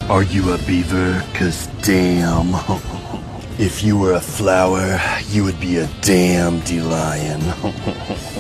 Are you a beaver? 'Cause damn. If you were a flower, you would be a damn lion.